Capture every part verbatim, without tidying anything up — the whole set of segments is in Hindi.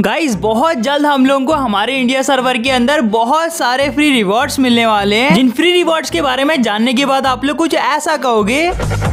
गाइस बहुत जल्द हम लोगों को हमारे इंडिया सर्वर के अंदर बहुत सारे फ्री रिवॉर्ड्स मिलने वाले हैं। जिन फ्री रिवॉर्ड्स के बारे में जानने के बाद आप लोग कुछ ऐसा कहोगे,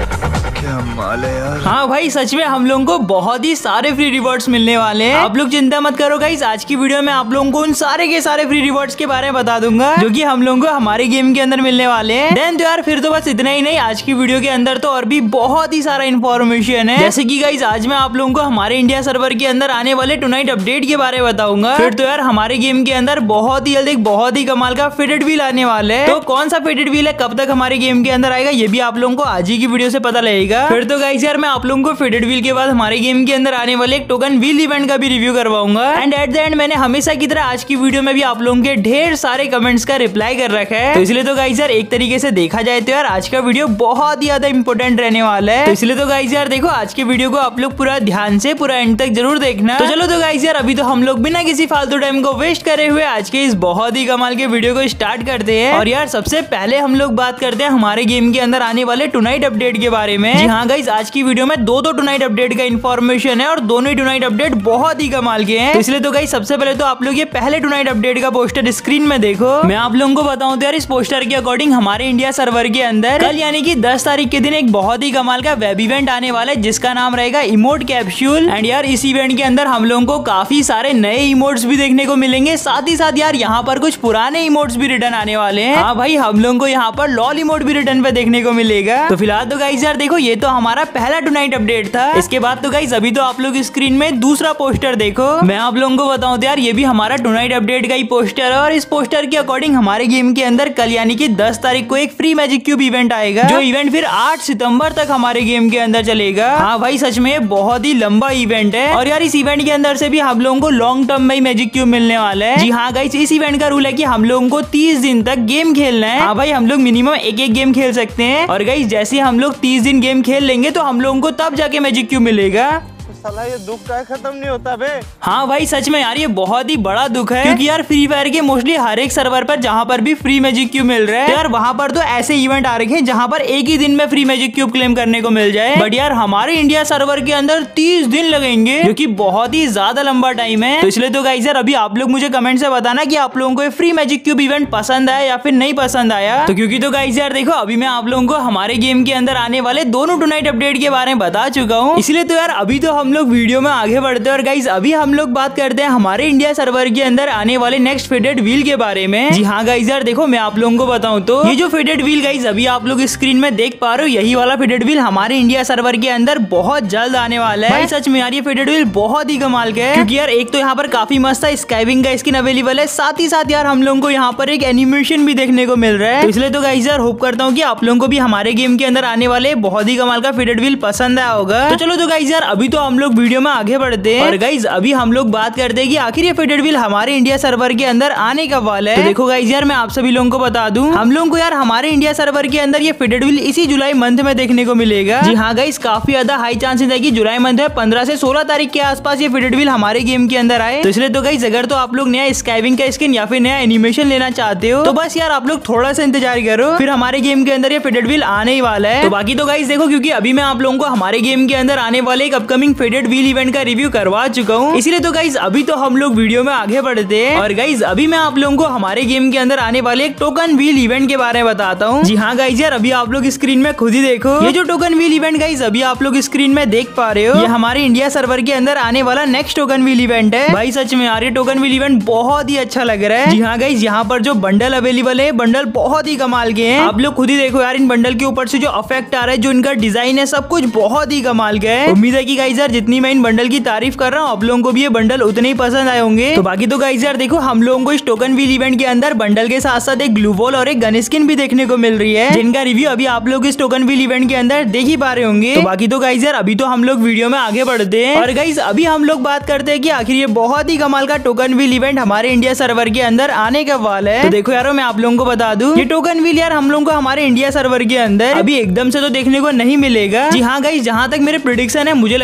क्या माल है यार। हाँ भाई सच में हम लोगों को बहुत ही सारे फ्री रिवॉर्ड्स मिलने वाले हैं। आप लोग चिंता मत करो गाइस, आज की वीडियो में आप लोगों को उन सारे के सारे फ्री रिवॉर्ड्स के बारे में बता दूंगा जो कि हम लोगों को हमारे गेम के अंदर मिलने वाले हैं। देन तो यार फिर तो बस इतना ही नहीं, आज की वीडियो के अंदर तो और भी बहुत ही सारा इन्फॉर्मेशन है। जैसे की गाइस आज मैं आप लोगों को हमारे इंडिया सर्वर के अंदर आने वाले टुनाइट अपडेट के बारे में बताऊंगा। फिर तो यार हमारे गेम के अंदर बहुत ही जल्द एक बहुत ही कमाल का फिटेड व्हील आने वाला है। तो कौन सा फिटेड व्हील है, कब तक हमारे गेम के अंदर आएगा, ये भी आप लोगों को आज ही की वीडियो से पता लगेगा। फिर तो गाइस यार मैं आप लोगों को फिटेड व्हील के बाद हमारे गेम के अंदर आने वाले एक टोकन व्हील इवेंट का भी रिव्यू करवाऊंगा। एंड एट द एंड मैंने हमेशा की तरह आज की वीडियो में भी आप लोगों के ढेर सारे कमेंट्स का रिप्लाई कर रखा है। तो इसलिए तो गाइस यार एक तरीके से देखा जाए तो यार आज का वीडियो बहुत ही ज्यादा इंपॉर्टेंट रहने वाला है। तो इसलिए तो गाइस यार देखो आज के वीडियो को आप लोग पूरा ध्यान से पूरा एंड तक जरूर देखना। तो चलो तो गाइस यार अभी तो हम लोग बिना किसी फालतू टाइम को वेस्ट करे हुए आज के इस बहुत ही कमाल के वीडियो को स्टार्ट करते हैं। और यार सबसे पहले हम लोग बात करते हैं हमारे गेम के अंदर आने वाले टुनाइट अपडेट के बारे में। जी हाँ गाइस आज की वीडियो में दो दो टुनाइट अपडेट का इन्फॉर्मेशन है और दोनों ही टुनाइट अपडेट बहुत ही कमाल के हैं। तो इसलिए तो गाइस सबसे पहले तो आप लोग ये पहले टुनाइट अपडेट का पोस्टर स्क्रीन में देखो। मैं आप लोगों को बताऊं तो यार इस पोस्टर के अकॉर्डिंग हमारे इंडिया सर्वर के अंदर कल यानी कि दस तारीख के दिन एक बहुत ही कमाल का वेब इवेंट आने वाला है जिसका नाम रहेगा इमोट कैप्सूल। एंड यार इस इवेंट के अंदर हम लोगों को काफी सारे नए इमोट्स भी देखने को मिलेंगे, साथ ही साथ यार यहाँ पर कुछ पुराने इमोट्स भी रिटर्न आने वाले हैं। हाँ भाई हम लोगों को यहाँ पर लॉल इमोट भी रिटर्न पे देखने को मिलेगा। तो फिलहाल तो गाइस यार देखो ये तो हमारा पहला टुनाइट अपडेट था। इसके बाद तो गाइस अभी तो आप लोग स्क्रीन में दूसरा पोस्टर देखो। मैं आप लोगों को बताऊं तो यार ये भी हमारा टुनाइट अपडेट का ही पोस्टर है और इस पोस्टर के अकॉर्डिंग हमारे गेम के अंदर कल यानी कि दस तारीख को एक फ्री मैजिक क्यूब इवेंट आएगा, जो इवेंट फिर आठ सितंबर तक हमारे गेम के अंदर चलेगा। हाँ भाई सच में बहुत ही लंबा इवेंट है और यार इस इवेंट के अंदर से भी हम लोगों को लॉन्ग टर्म में मैजिक क्यूब मिलने वाला है। जी हाँ गाइस इस इवेंट का रूल है कि हम लोगों को तीस दिन तक गेम खेलना है। हाँ भाई हम लोग मिनिमम एक एक गेम खेल सकते हैं और गाइस जैसे हम लोग तीस दिन गेम खेल लेंगे तो हम लोगों को तब जाके मैजिक क्यूब मिलेगा। साला ये दुख का खत्म नहीं होता बे। हाँ भाई सच में यार ये बहुत ही बड़ा दुख है क्योंकि यार फ्री फायर के मोस्टली हर एक सर्वर पर जहाँ पर भी फ्री मैजिक क्यूब मिल रहा है तो यार वहाँ पर तो ऐसे इवेंट आ रखे हैं जहाँ पर एक ही दिन में फ्री मैजिक क्यूब क्लेम करने को मिल जाए। बट यार हमारे इंडिया सर्वर के अंदर तीस दिन लगेंगे जो कि बहुत ही ज्यादा लंबा टाइम है। तो इसलिए तो गाइस यार अभी आप लोग मुझे कमेंट से बताना कि आप लोगों को फ्री मैजिक क्यूब इवेंट पसंद आया या फिर नहीं पसंद आया। तो क्योंकि तो गाइस यार देखो अभी मैं आप लोगों को हमारे गेम के अंदर आने वाले दोनों टुनाइट अपडेट के बारे में बता चुका हूँ, इसलिए तो यार अभी तो हम लोग वीडियो में आगे बढ़ते हैं और गाइस अभी हम लोग बात करते हैं हमारे इंडिया सर्वर के अंदर आने वाले नेक्स्ट फिटेड व्हील के बारे में। जी हाँ गाइस यार देखो मैं आप लोगों को बताऊं तो ये जो फिटेड व्हील गाइस अभी आप लोग स्क्रीन में देख पा रहे हो यही वाला फिटेड व्हील हमारे इंडिया सर्वर के अंदर बहुत जल्द आने वाला है। भाई सच में यार ये फिटेड व्हील बहुत ही कमाल का है क्योंकि यार एक तो यहाँ पर काफी मस्त है स्काइविंग का स्किन अवेलेबल है, साथ ही साथ यार हम लोगों को यहाँ पर एक एनिमेशन भी देखने को मिल रहा है। तो इसलिए तो गाइस यार होप करता हूँ कि आप लोगों को भी हमारे गेम के अंदर आने वाले बहुत ही कमाल का फिटेड व्हील पसंद आया होगा। तो चलो तो गाइस यार अभी तो हम लोग वीडियो में आगे बढ़ते हैं और गाइस अभी हम लोग बात करते हैं कि आखिर ये फिटेड व्हील हमारे इंडिया सर्वर के अंदर आने कब वाला है। तो देखो गाइस यार मैं आप सभी लोगों को बता दूं हम लोगों को यार हमारे इंडिया सर्वर के अंदर ये फिटेड व्हील इसी जुलाई मंथ में देखने को मिलेगा। जी हाँ गाइस काफी ज्यादा हाई चांसेस है कि जुलाई मंथ में पंद्रह से सोलह तारीख के आसपास ये फिटेड व्हील हमारे गेम के अंदर आए। तो इसलिए तो गाइस अगर तो आप लोग नया स्काइविंग का स्किन या फिर नया एनिमेशन लेना चाहते हो तो बस यार आप लोग थोड़ा सा इंतजार करो, फिर हमारे गेम के अंदर ये फिटेड व्हील आने ही वाला है। तो बाकी तो गाइस देखो क्योंकि अभी मैं आप लोगों को हमारे गेम के अंदर आने वाले एक अपकमिंग फिटेड व्हील इवेंट का रिव्यू करवा चुका हूँ, इसलिए तो गाइस अभी तो हम लोग वीडियो में आगे बढ़ते हैं और गाइस अभी मैं आप लोगों को हमारे गेम के अंदर आने वाले एक टोकन व्हील इवेंट के बारे में बताता हूँ। जी हाँ गाइस यार अभी आप लोग स्क्रीन में खुद ही देखो ये जो टोकन व्हील इवेंट गाइस अभी आप लोग स्क्रीन में देख पा रहे हो ये हमारे इंडिया सर्वर के अंदर आने वाला नेक्स्ट टोकन व्हील इवेंट है। भाई सच में यार ये टोकन व्हील इवेंट बहुत ही अच्छा लग रहा है। जी हाँ गाइस यहाँ पर जो बंडल अवेलेबल है बंडल बहुत ही कमाल के हैं, आप लोग खुद ही देखो यार इन बंडल के ऊपर से जो इफेक्ट आ रहा है जो इनका डिजाइन है सब कुछ बहुत ही कमाल का है। उम्मीद है कि गाइस यार जितनी मैं इन बंडल की तारीफ कर रहा हूँ आप लोगों को भी ये बंडल उतने ही पसंद आए होंगे। तो बाकी तो गाइस यार देखो हम लोगों को इस टोकन व्हील इवेंट के अंदर बंडल के साथ साथ एक ग्लू वॉल और एक गन स्किन भी देखने को मिल रही है जिनका रिव्यू अभी आप लोग इस टोकन व्हील इवेंट के अंदर देख ही पा रहे होंगे। तो बाकी तो गाइस यार अभी तो हम लोग वीडियो में आगे बढ़ते हैं और गाइस अभी हम लोग बात करते हैं कि आखिर ये बहुत ही कमाल का टोकन व्हील इवेंट हमारे इंडिया सर्वर के अंदर आने का वाला है। तो देखो यारो मैं आप लोगों को बता दूं ये टोकन व्हील यार हम लोगों को हमारे इंडिया सर्वर के अंदर अभी एकदम से तो देखने को नहीं मिलेगा। जी हाँ गाइस जहाँ तक मेरे प्रेडिक्शन है मुझे लगता है कि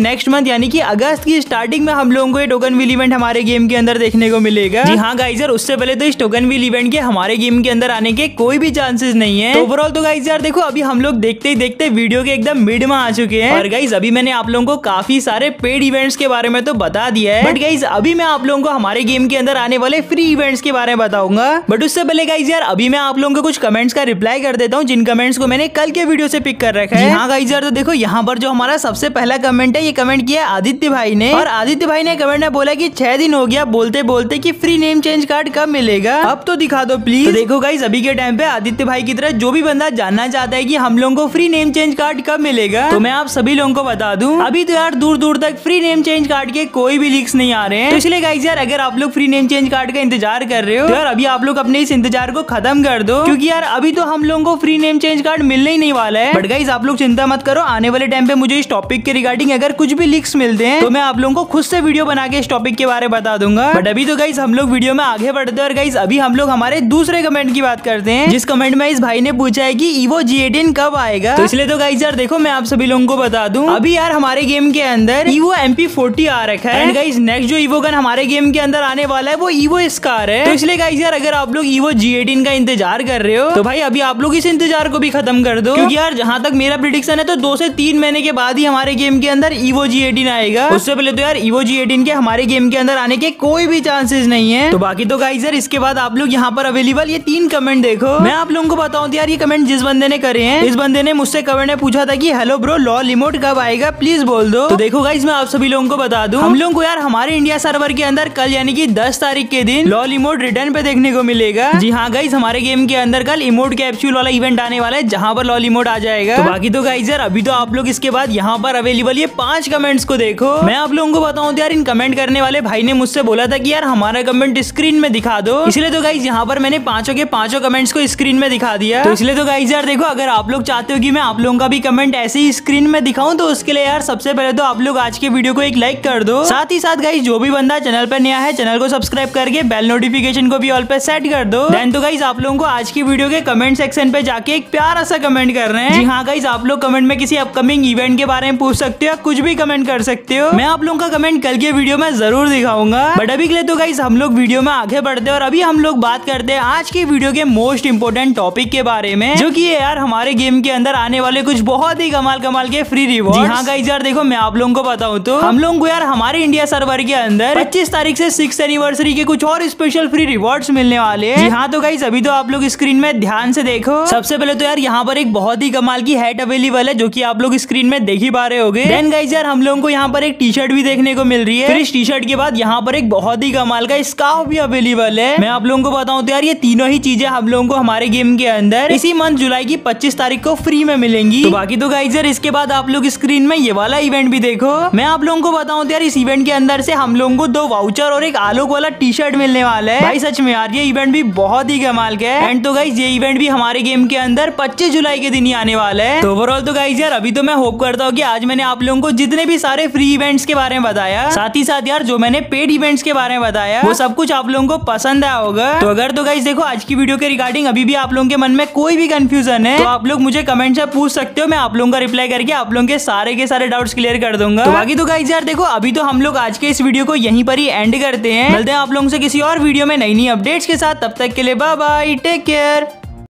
नेक्स्ट मंथ यानी कि अगस्त की स्टार्टिंग में हम लोगों को ये टोकन व्हील इवेंट हमारे गेम के अंदर देखने को मिलेगा। जी हाँ गाइस यार, उससे पहले तो इस टोकन व्हील इवेंट के हमारे गेम के अंदर आने के कोई भी चांसेस नहीं है। तो ओवरऑल तो गाइस यार देखो, अभी हम लोग देखते ही देखते वीडियो के एकदम मिड में आ चुके हैं। और गाइस अभी मैंने आप लोगों को काफी सारे पेड इवेंट्स के बारे में तो बता दिया है, बट गाइस अभी मैं आप लोगों को हमारे गेम के अंदर आने वाले फ्री इवेंट्स के बारे में बताऊंगा। बट उससे पहले गाइस यार, अभी मैं आप लोगों को कुछ कमेंट्स का रिप्लाई कर देता हूँ, जिन कमेंट्स को मैंने कल के वीडियो से पिक कर रखा है। हाँ गाइस यार, तो देखो यहाँ पर जो हमारा सबसे पहला कमेंट है, ये कमेंट किया आदित्य भाई ने। और आदित्य भाई ने कमेंट में बोला कि छह दिन हो गया बोलते बोलते कि फ्री नेम चेंज कार्ड कब मिलेगा, अब तो दिखा दो प्लीज। तो देखो गाइस, अभी के टाइम पे आदित्य भाई की तरह जो भी बंदा जानना चाहता है कि हम लोगों को फ्री नेम चेंज कार्ड कब मिलेगा, तो मैं आप सभी लोगों को बता दूं, अभी तो यार दूर दूर तक फ्री नेम चेंज कार्ड के कोई भी लीक्स नहीं आ रहे हैं। तो इसलिए गाइस यार, अगर आप लोग फ्री नेम चेंज कार्ड का इंतजार कर रहे हो तो यार अभी आप लोग अपने इस इंतजार को खत्म कर दो, क्योंकि यार अभी तो हम लोगों को फ्री नेम चेंज कार्ड मिलने ही नहीं वाला है। बट गाइस आप लोग चिंता मत करो, आने वाले टाइम पे मुझे इस टॉपिक के रिगार्डिंग अगर कुछ भी लीक्स मिलते हैं तो मैं आप लोगों को खुद से वीडियो बना के इस टॉपिक के बारे में बता दूंगा। बट अभी तो गाइस हम लोग वीडियो में आगे बढ़ते हैं और गाइस अभी हम लोग हमारे दूसरे कमेंट की बात करते हैं, जिस कमेंट में इस भाई ने पूछा है कि ईवो जी एटीन कब आएगा। तो इसलिए तो गाइस यार देखो, मैं आप सभी लोगों को बता दूं, अभी यार हमारे गेम के अंदर ईवो एम पी फोर्टी आ रखा है। एंड गाइस नेक्स्ट जो ईवो गन हमारे गेम के अंदर आने वाला है वो ईवो स्कार है। तो इसलिए गाइस यार, अगर आप लोग ईवो जी एटीन का इंतजार कर रहे हो तो भाई अभी आप लोग इस इंतजार को भी खत्म कर दो, क्योंकि यार जहां तक मेरा प्रेडिक्शन है तो दो से तीन महीने के बाद ही हमारे गेम के अंदर ईवो जी एटीन आएगा। उससे पहले तो यार ईवो जी एटीन के हमारे गेम के अंदर आने के कोई भी चांसेस नहीं है। तो बाकी तो गाइस यार, इसके बाद आप लोग यहाँ पर अवेलेबल ये तीन कमेंट देखो। मैं आप लोगों को बताऊं तो यार, ये कमेंट जिस बंदे ने करे हैं, इस बंदे ने मुझसे कमेंट में पूछा था कि हेलो ब्रो, लॉल इमोट कब आएगा, प्लीज बोल दो। तो देखो गाइस, मैं आप सभी लोगों को बता दूं, हम लोगों को यार हमारे इंडिया सर्वर के अंदर कल यानी कि दस तारीख के दिन लॉल इमोट रिटर्न पे देखने को मिलेगा। जी हाँ गाइस, हमारे गेम के अंदर कल इमोट कैप्सूल वाला इवेंट आने वाला है, जहाँ पर लॉल इमोट आ जाएगा। तो बाकी तो गाइस यार, अभी तो आप लोग इसके बाद यहाँ पर अवेलेबल ये पांच कमेंट्स को देखो। मैं आप लोगों को बताऊं तो यार, इन कमेंट करने वाले भाई ने मुझसे बोला था कि यार हमारा कमेंट स्क्रीन में दिखा दो, इसलिए तो गाइस यहाँ पर मैंने पांचों के पांचों कमेंट्स को स्क्रीन में दिखा दिया। तो इसलिए तो गाइस यार देखो, अगर आप लोग चाहते हो कि मैं आप लोगों का भी कमेंट ऐसे ही स्क्रीन में दिखाऊं, तो उसके लिए यार सबसे पहले तो आप लोग आज के वीडियो को एक लाइक कर दो। साथ ही साथ गाइस, जो भी बंदा चैनल पर नया है, चैनल को सब्सक्राइब करके बेल नोटिफिकेशन को भी ऑल पे सेट कर दो। देन तो गाइस, आप लोगों को आज की वीडियो के कमेंट सेक्शन पे जाके एक प्यारा सा कमेंट करना है। जी हाँ गाइस, आप लोग कमेंट में किसी अपकमिंग इवेंट के बारे में पूछ सकते हो, कुछ भी कमेंट कर सकते हो। मैं आप लोगों का कमेंट कल के वीडियो में जरूर दिखाऊंगा। बट अभी के लिए तो गाइस हम लोग वीडियो में आगे बढ़ते हैं और अभी हम लोग बात करते हैं आज की वीडियो के मोस्ट इंपोर्टेंट टॉपिक के बारे में, जो कि यार हमारे गेम के अंदर आने वाले कुछ बहुत ही कमाल कमाल के फ्री रिवॉर्ड्स। जी हाँ गाइस यार देखो, मैं आप लोगों को बताऊं तो हम लोगों को यार हमारे इंडिया सर्वर के अंदर पच्चीस तारीख से सिक्स एनिवर्सरी के कुछ और स्पेशल फ्री रिवॉर्ड्स मिलने वाले हैं। जी हाँ, तो गाइस अभी तो आप लोग स्क्रीन में ध्यान से देखो। सबसे पहले तो यार यहाँ पर एक बहुत ही कमाल की हैट अवेलेबल है, जो कि आप लोग स्क्रीन में देख ही पा रहे होंगे। देन गाइस यार, हम लोगों को यहाँ पर एक टी शर्ट भी देखने को मिल रही है। फिर इस टी शर्ट के बाद यहाँ पर एक बहुत ही कमाल का स्कार्फ भी अवेलेबल है। मैं आप लोगों को बताऊं तो यार, ये तीनों ही चीजें हम लोगों को हमारे गेम के अंदर इसी मंथ जुलाई की पच्चीस तारीख को फ्री में मिलेंगी। तो बाकी तो गाइस यार, इसके बाद आप लोग स्क्रीन में ये वाला इवेंट भी देखो। मैं आप लोगों को बताऊं तो यार, इस इवेंट के अंदर से हम लोगों को दो वाउचर और एक आलोक वाला टी शर्ट मिलने वाला है। भाई सच में यार, ये इवेंट भी बहुत ही कमाल का है। एंड तो गाइस, ये इवेंट भी हमारे गेम के अंदर पच्चीस जुलाई के दिन ही आने वाला है। तो ओवरऑल तो गाइस यार, अभी तो मैं होप करता हूँ कि आज मैंने आप लोगों को जितने भी सारे फ्री इवेंट्स के बारे में बताया, साथ ही साथ यार जो मैंने पेड इवेंट्स के बारे में बताया, वो सब कुछ आप लोगों को पसंद आया होगा। तो अगर तो गाइस देखो, आज की वीडियो के रिगार्डिंग अभी भी आप लोगों के मन में कोई भी कंफ्यूजन है, तो आप लोग मुझे कमेंट से पूछ सकते हो। मैं आप लोगों का रिप्लाई करके आप लोगों के सारे के सारे डाउट्स क्लियर कर दूंगा। तो बाकी तो गाइस यार देखो, अभी तो हम लोग आज के इस वीडियो को यहीं पर ही एंड करते हैं। मिलते हैं आप लोगों से किसी और वीडियो में नई नई अपडेट्स के साथ। तब तक के लिए बाय बाय, टेक केयर।